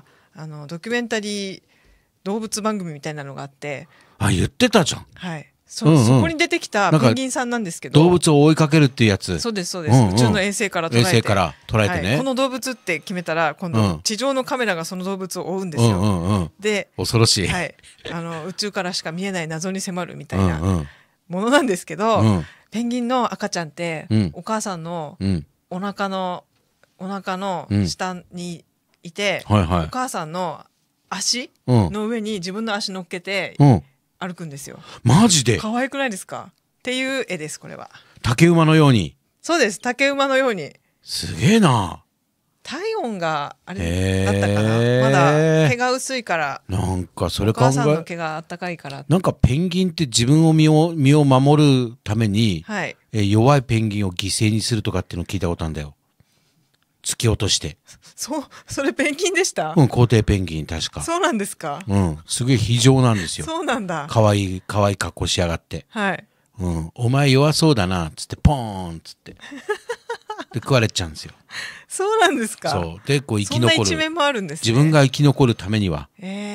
Speaker 4: うん、あのドキュメンタリー動物番組みたいなのがあって。
Speaker 3: あ、言ってたじゃん。
Speaker 4: はい、そ, うんうん、そこに出てきたペンギンさんなんですけど、
Speaker 3: 動物を追いかけるっていうやつ。
Speaker 4: そうですそうです、うんうん、宇宙の衛星から捉えて、衛
Speaker 3: 星から捉えてね、
Speaker 4: はい、この動物って決めたら今度地上のカメラがその動物を追うんですよ、うんうんうん、で
Speaker 3: 恐ろしい、
Speaker 4: はい、あの宇宙からしか見えない謎に迫るみたいなものなんですけど、うんうん、ペンギンの赤ちゃんって、うん、お母さんのお腹のお腹の下にいて、うん、はいはい、お母さんの足の上に自分の足乗っけて、うん歩くんですよ。
Speaker 3: マジで
Speaker 4: 可愛くないですかっていう絵です。これは
Speaker 3: 竹馬のように。
Speaker 4: そうです、竹馬のように。
Speaker 3: すげえな。
Speaker 4: 体温があれだったかな、まだ毛が薄いから。
Speaker 3: なんかそれ
Speaker 4: 考え、お母さんの毛があったかいから。
Speaker 3: なんかペンギンって自分を身を身を守るために、はい、え弱いペンギンを犠牲にするとかっていうのを聞いたことあるんだよ。突き落として。
Speaker 4: そう、それペンギンでした？
Speaker 3: うん、皇帝ペンギン確か。
Speaker 4: そうなんですか？
Speaker 3: うん、すげえ非常なんですよ。
Speaker 4: そうなんだ。
Speaker 3: 可愛い可愛い格好しやがって。
Speaker 4: はい。
Speaker 3: うん、お前弱そうだなっつってポーンっつってで食われちゃうんですよ。
Speaker 4: そうなんですか？
Speaker 3: そうでこう生き残る。
Speaker 4: そんな一面もあるんですね。
Speaker 3: 自分が生き残るためには。
Speaker 4: え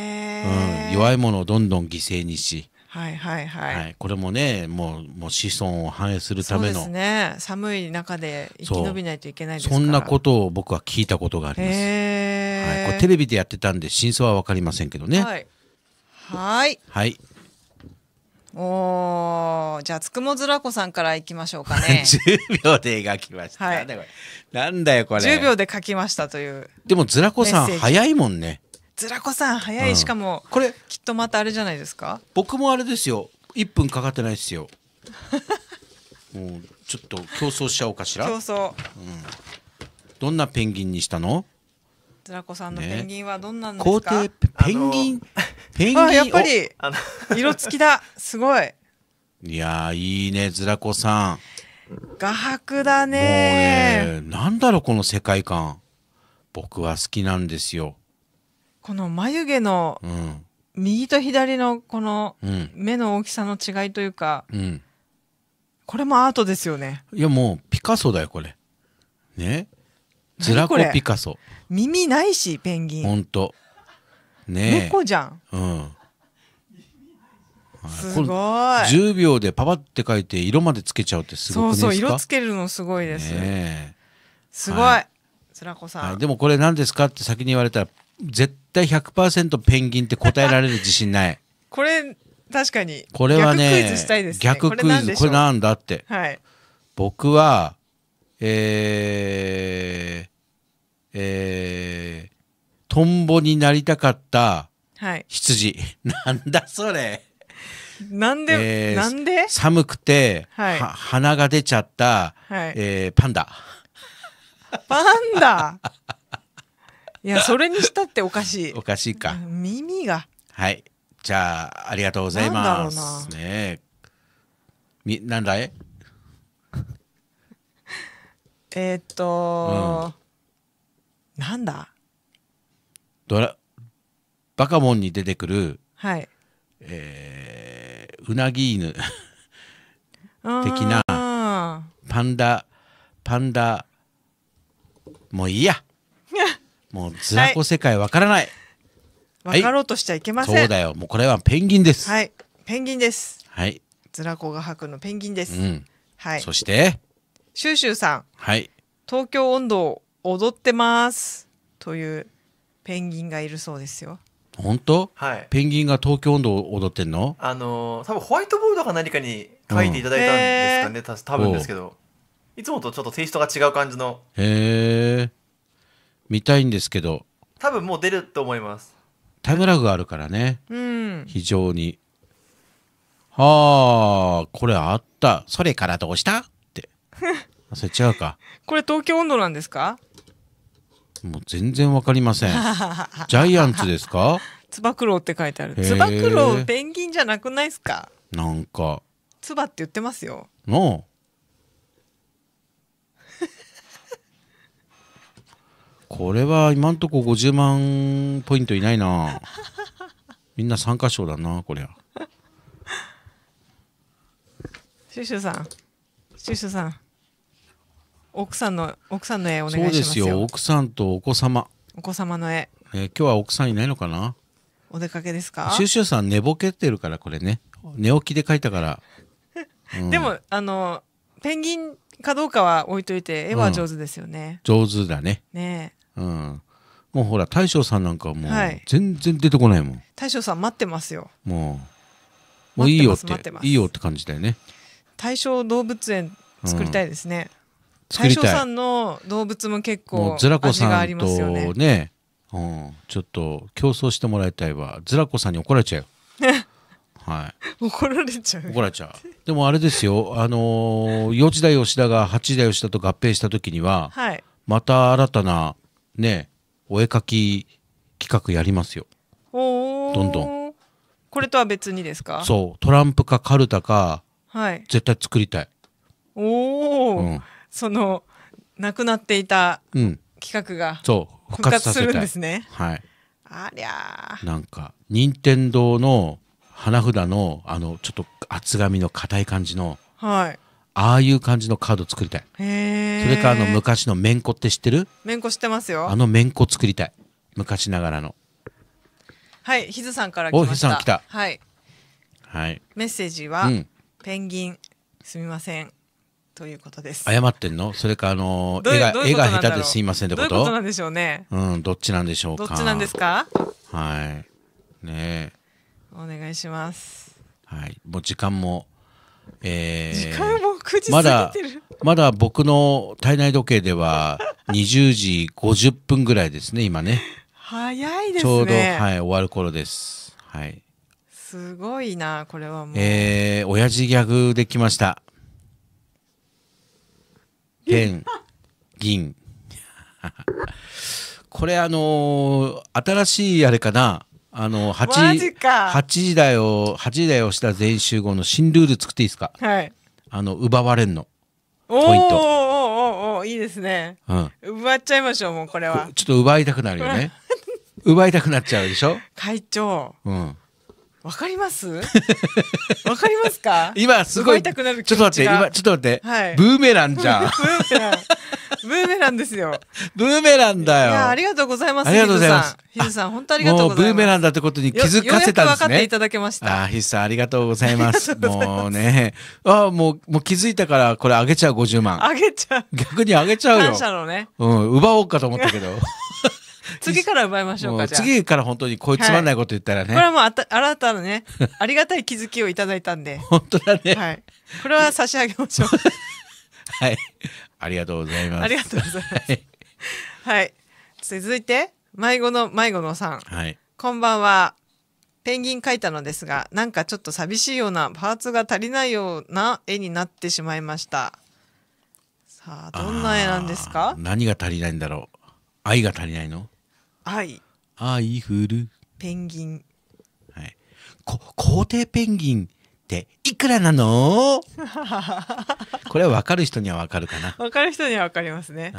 Speaker 3: うん、弱いものをどんどん犠牲にし、
Speaker 4: はいはいはい、はい、
Speaker 3: これもねもう、もう子孫を繁栄するための、
Speaker 4: そうですね、寒い中で生き延びないといけないですから、
Speaker 3: そんなことを僕は聞いたことがあります。はい、これテレビでやってたんで真相は分かりませんけどね。はい
Speaker 4: はい、
Speaker 3: はい、
Speaker 4: おー、じゃあつくもずらこさんからいきましょうかね。
Speaker 3: じゅうびょうで描きました、はい、なんだよこれ、
Speaker 4: じゅうびょうで書きましたという。
Speaker 3: でもずらこさん早いもんね。
Speaker 4: ずらこさん早い、うん、しかもこれきっとまたあれじゃないですか。
Speaker 3: 僕もあれですよ、いっぷんかかってないですよ。もうちょっと競争しちゃおうかしら。
Speaker 4: 競争、うん、
Speaker 3: どんなペンギンにしたの？
Speaker 4: ずらこさんのペンギンはどんなんですか？
Speaker 3: 皇帝ペンギン、ペンギン、
Speaker 4: あ、やっぱり色付きだ、すごい。
Speaker 3: いやいいね、ずらこさん。
Speaker 4: 画伯だね。
Speaker 3: もうね、なんだろうこの世界観、僕は好きなんですよ。
Speaker 4: この眉毛の右と左のこの目の大きさの違いというか、うん、これもアートですよね。
Speaker 3: いやもうピカソだよこれね。ずらこピカソ。
Speaker 4: 耳ないしペンギン。
Speaker 3: ほんとね。
Speaker 4: 猫じゃん。
Speaker 3: うん。
Speaker 4: すごい。
Speaker 3: じゅうびょうでパパって書いて色までつけちゃうってすごくないですか？そうそう、
Speaker 4: 色つけるのすごいです。ね、すごい。
Speaker 3: はい、
Speaker 4: ずらこさん、
Speaker 3: はい。でもこれ何ですかって先に言われたら絶対 ひゃくパーセント ペンギンって答えられる自信ない。
Speaker 4: これ確かに。
Speaker 3: これはね、
Speaker 4: 逆クイズしたいですね。
Speaker 3: 逆クイズ、これなんだって。
Speaker 4: はい。
Speaker 3: 僕はえー、えー、トンボになりたかった羊、はい、なんだそれ。
Speaker 4: なんで、えー、なんで
Speaker 3: 寒くて、はい、は鼻が出ちゃった、はい、えー、パンダ。
Speaker 4: パンダ。いやそれにしたっておかしい。
Speaker 3: おかしいか。
Speaker 4: 耳が。
Speaker 3: はい。じゃあありがとうございます。なんだろうな。ねえ。みなんだい？
Speaker 4: えー、っと、うん、なんだ。
Speaker 3: ドラバカモンに出てくる。
Speaker 4: はい。
Speaker 3: えー、うなぎ犬的なパンダパンダもういいや。もうずらこ世界わからない。
Speaker 4: わかろうとしちゃいけません。
Speaker 3: そうだよ。もうこれはペンギンです。
Speaker 4: はい、ペンギンです。
Speaker 3: はい。
Speaker 4: ずらこが吐くのペンギンです。
Speaker 3: うん、
Speaker 4: はい。
Speaker 3: そして
Speaker 4: シューシューさん。
Speaker 3: はい。
Speaker 4: 東京音頭を踊ってますというペンギンがいるそうですよ。
Speaker 3: 本当？
Speaker 5: はい。
Speaker 3: ペンギンが東京音頭を踊ってんの？
Speaker 5: あのー、多分ホワイトボードか何かに書いていただいたんですかね。多分ですけど、いつもとちょっとテイストが違う感じの。
Speaker 3: へえ。見たいんですけど。
Speaker 5: 多分もう出ると思います。
Speaker 3: タイムラグがあるからね。
Speaker 4: うん。
Speaker 3: 非常に。はあ、これあった。それからどうしたって。それ違うか。
Speaker 4: これ東京音頭なんですか？
Speaker 3: もう全然わかりません。ジャイアンツですか？
Speaker 4: つば九郎って書いてある。つば九郎ペンギンじゃなくないですか？
Speaker 3: なんか。
Speaker 4: つばって言ってますよ。
Speaker 3: の。これは今んとこごじゅうまんポイントいないな。みんな参加賞だなこりゃ。
Speaker 4: シュシュさん、シュシュさん、奥さんの奥さんの絵お願いしますよ。
Speaker 3: そうですよ。奥さんとお子様。
Speaker 4: お子様の絵。
Speaker 3: えー、今日は奥さんいないのかな。
Speaker 4: お出かけですか。
Speaker 3: シュシュさん寝ぼけてるからこれね。寝起きで描いたから。
Speaker 4: うん、でもあのペンギンかどうかは置いといて絵は上手ですよね。
Speaker 3: うん、上手だね。
Speaker 4: ね
Speaker 3: え。うん。もうほら大将さんなんかもう全然出てこないもん。はい、
Speaker 4: 大将さん待ってますよ。
Speaker 3: もうもういいよっていいよって感じだよね。
Speaker 4: 大将動物園作りたいですね。うん、大将さんの動物も結構味がありますよね。
Speaker 3: ずらこさんとね、うん、ちょっと競争してもらいたいわ。ずらこさんに怒られちゃう。はい。
Speaker 4: 怒られちゃう。
Speaker 3: 怒られちゃう。でもあれですよ。あのー、よじだ吉田がはちだ吉田と合併した時には、はい、また新たなねお絵描き企画やりますよ。おー。どんどん。
Speaker 4: これとは別にですか？
Speaker 3: そう。トランプかカルタか。はい、絶対作りたい。
Speaker 4: おお、うん、そのなくなっていた企画が、うん、そう復活するんですね。
Speaker 3: はい。
Speaker 4: ありゃ
Speaker 3: ー。なんか任天堂の花札のあのちょっと厚紙の硬い感じの、はい、ああいう感じのカード作りたい。へー。それからあの昔のめんこって知ってる？
Speaker 4: めんこ知ってますよ。
Speaker 3: あのめんこ作りたい。昔ながらの。
Speaker 4: はい、ひずさんから来ました。
Speaker 3: お、ひずさん来た。
Speaker 4: はい。
Speaker 3: はい。
Speaker 4: メッセージは、うん、ペンギンすみませんということです。
Speaker 3: 謝ってんの？それかあのー、絵が絵が下手ですいませんってこと？
Speaker 4: どういうことなんでしょうね。
Speaker 3: うん、どっちなんでしょうか。
Speaker 4: どっちなんですか？
Speaker 3: はい。ねえ。
Speaker 4: お願いします。
Speaker 3: はい。もう時間も、え
Speaker 4: ー、時間もくじ過ぎてる。
Speaker 3: まだまだ僕の体内時計ではにじゅうじごじゅっぷんぐらいですね今ね。
Speaker 4: 早いですね。
Speaker 3: ちょうどはい終わる頃です。はい。
Speaker 4: すごいなこれはもう。
Speaker 3: えー、親父ギャグできました。ペン銀。これあのー、新しいあれかな。あのはちじ台をはちじ台をした全員集合の新ルール作っていいですか？
Speaker 4: はい。
Speaker 3: あの奪われんの
Speaker 4: ポイント。おーおーおーおーいいですね。うん。奪っちゃいましょうもうこれは。
Speaker 3: ちょっと奪いたくなるよね。奪いたくなっちゃうでしょ。
Speaker 4: 会長。
Speaker 3: うん。
Speaker 4: わかります？わかりますか？
Speaker 3: 今すごい。ちょっと待って今ちょっと待って。はい。ブーメランじゃん。
Speaker 4: ブーメラン。ブーメランですよ。
Speaker 3: ブーメランだよ。い
Speaker 4: やありがとうございます。
Speaker 3: ありがとうございます。
Speaker 4: ひずさん本当ありがとうございます。
Speaker 3: もうブーメランだってことに気づかせたんですね。ようやく分
Speaker 4: かっていただけました。
Speaker 3: あ、ひずさんありがとうございます。もうね、あもうもう気づいたからこれあげちゃうごじゅうまん。
Speaker 4: あげちゃう。
Speaker 3: 逆にあげちゃうよ。
Speaker 4: 感謝のね。
Speaker 3: うん、奪おうかと思ったけど。
Speaker 4: 次から奪いましょうか。じゃあ
Speaker 3: 次から本当にこいつまんないこと言ったらね。
Speaker 4: これはもうあた新たなねありがたい気づきをいただいたんで。
Speaker 3: 本当だね。
Speaker 4: はい。これは差し上げましょう。
Speaker 3: はい。ありがとうございます。
Speaker 4: ありがとうございます。はい。続いて迷子の迷子のさん。
Speaker 3: はい。
Speaker 4: こんばんは。ペンギン描いたのですが、なんかちょっと寂しいようなパーツが足りないような絵になってしまいました。さあどんな絵なんですか？
Speaker 3: 何が足りないんだろう。愛が足りないの？
Speaker 4: 愛。
Speaker 3: 愛降る。
Speaker 4: ペンギン。
Speaker 3: はい。こ皇帝ペンギン。っていくらなの？これは分かる人には分かるかな。
Speaker 4: 分かる人には分かりますね。
Speaker 3: うん。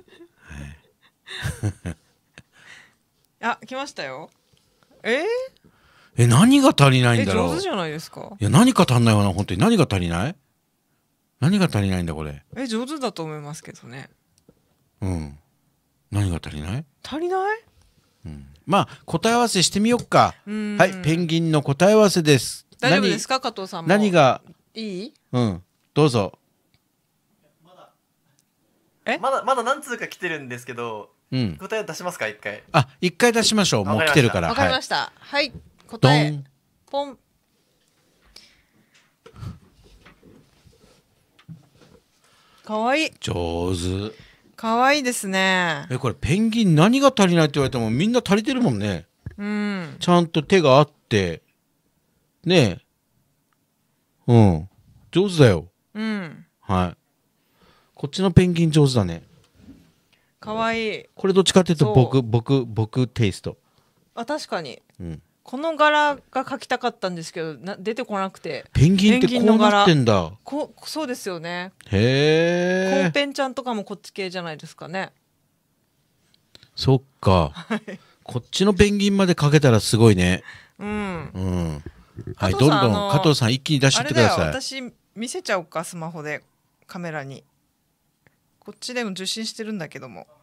Speaker 4: はい、あ、来ましたよ。えー、
Speaker 3: え、何が足りないんだろう。
Speaker 4: 上手じゃないですか。
Speaker 3: いや、何か足んないわな、本当に。何が足りない？何が足りないんだこれ。
Speaker 4: え、上手だと思いますけどね。
Speaker 3: うん。何が足りない？
Speaker 4: 足りない？
Speaker 3: うん。まあ答え合わせしてみよっか。はい、ペンギンの答え合わせです。
Speaker 4: 大丈夫ですか、加藤さんも。
Speaker 3: 何が
Speaker 4: いい？
Speaker 3: うん、どうぞ。
Speaker 5: まだえまだまだ何通か来てるんですけど、うん、答え出しますか一回。
Speaker 3: あ、一回出しましょう。もう来てるから。
Speaker 4: わかりました。はい、答えポン。かわいい。
Speaker 3: 上手。
Speaker 4: かわいいですね。
Speaker 3: え、これペンギン何が足りないって言われてもみんな足りてるもんね。
Speaker 4: うん。
Speaker 3: ちゃんと手があって。ねえ、うん、上手だよ。
Speaker 4: うん。
Speaker 3: はい。こっちのペンギン上手だね。
Speaker 4: かわいい。
Speaker 3: これどっちかっていうと僕僕僕テイスト。
Speaker 4: あ、確かに。
Speaker 3: うん。
Speaker 4: この柄が描きたかったんですけど、な出てこなくて。
Speaker 3: ペンギンってこうなってんだ。
Speaker 4: こそうですよね。
Speaker 3: へえ。
Speaker 4: コウペンちゃんとかもこっち系じゃないですかね。
Speaker 3: そっか。こっちのペンギンまで描けたらすごいね。
Speaker 4: うん。
Speaker 3: うん。はい、どんどん加藤さん一気に出してってください。
Speaker 4: 私見せちゃおうか、スマホでカメラに。こっちでも受信してるんだけども。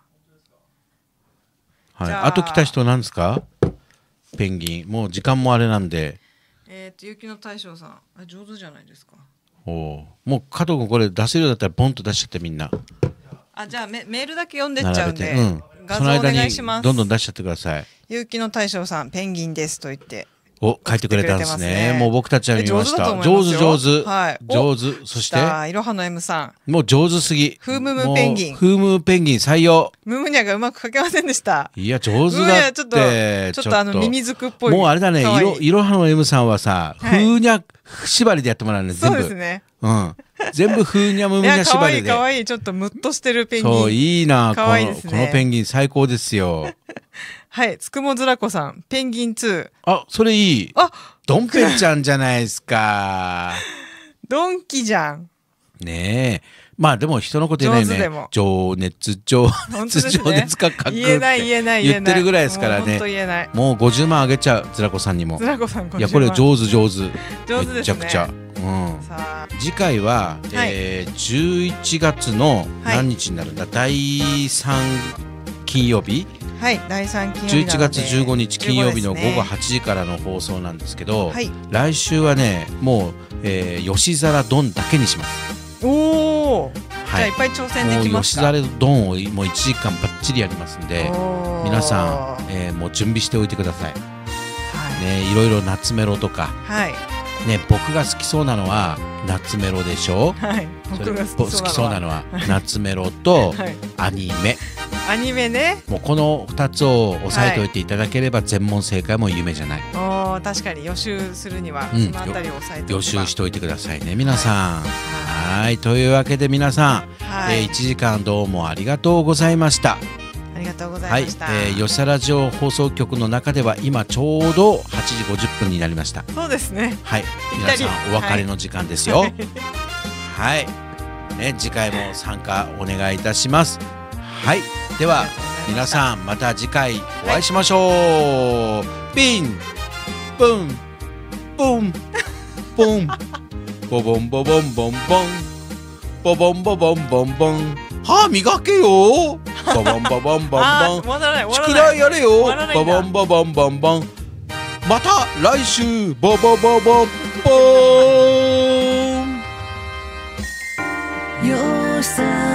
Speaker 3: はい。あと来た人なんですか？ペンギン。もう時間もあれなんで。
Speaker 4: えっと雪の大将さん、あ、上手じゃないですか。
Speaker 3: おお。もう加藤君これ出せるようだったらポンと出しちゃってみんな。
Speaker 4: あ、じゃあメメールだけ読んでっちゃうんで、
Speaker 3: うん、
Speaker 4: 画像お願いします。
Speaker 3: どんどん出しちゃってください。
Speaker 4: 雪の大将さん、ペンギンですと言って。
Speaker 3: お、書いてくれたんですね。もう僕たちは見ました。上手上手。はい。上手。そして。
Speaker 4: いろはの M さん。
Speaker 3: もう上手すぎ。
Speaker 4: フームムペンギン。
Speaker 3: フームペンギン採用。
Speaker 4: ムムニャがうまく書けませんでした。
Speaker 3: いや、上手だって。
Speaker 4: ちょっと、ちょっとあの、ミミズクっぽい。
Speaker 3: もうあれだね、いろはの M さんはさ、フーニャ縛りでやってもらうね、全部。
Speaker 4: そうですね。
Speaker 3: うん。全部フーニャムムニャ縛りで。
Speaker 4: かわいいかわいい。ちょっとムッとしてるペンギン。
Speaker 3: そう、いいな。このペンギン最高ですよ。
Speaker 4: はい、つくもずらこさん、ペンギンツ
Speaker 3: ー。あ、それいい。
Speaker 4: あ、
Speaker 3: ドンペンちゃんじゃないですか。
Speaker 4: ドンキじゃん。
Speaker 3: ねえ。まあでも人のこと言えないね。情熱、情熱、情熱かかっこ
Speaker 4: 言えない言えない
Speaker 3: 言ってるぐらいですからね。もうごじゅうまんあげちゃう、ずらこさんにも。
Speaker 4: ずらこさんごじゅうまん。
Speaker 3: いや、これ上手上手。
Speaker 4: 上手ですね。
Speaker 3: めちゃくちゃ。うん。次回は、えー、じゅういちがつの何日になるんだ、だいさん金曜日
Speaker 4: はいだいさん金曜日
Speaker 3: じゅういちがつじゅうごにち金曜日のごごはちじからの放送なんですけど、
Speaker 4: はい、
Speaker 3: 来週はねもう、えー、吉皿丼だけにします。
Speaker 4: おお、
Speaker 3: はい、
Speaker 4: じゃあいっぱい挑戦できますか。
Speaker 3: もう吉皿丼をもういちじかんばっちりやりますんで、皆さん、えー、もう準備しておいてください。はいね、いろいろ夏メロとか、はいね、僕が好きそうなのは夏メロでしょ。はい、僕が好きそうなのは夏メロとアニメ。
Speaker 4: アニメね。
Speaker 3: もうこのふたつを押さえておいていただければ全問正解も夢じゃない。
Speaker 4: おー、確かに予習するにはそのあたりを押さえておけば、
Speaker 3: 予習しておいてくださいね皆さん。はい、というわけで皆さん、はい、えー、いちじかんどうもありがとうございました。
Speaker 4: ありがとうございました。
Speaker 3: はい、えー、吉田ラジオ放送局の中では今ちょうどはちじごじゅっぷんになりました。
Speaker 4: そうですね。
Speaker 3: はい、皆さんお別れの時間ですよ。はい、はい、ね、次回も参加お願いいたします。はい、では皆さんまた次回お会いしましょう。はい、ピンポンポンポンボボンボボンボンボンボボンボボンボンボン、歯磨けよ。ボボンボボンボンボン、宿題やれよ。ボボンボボンボンボン、また来週ボボボボンボン。よしさ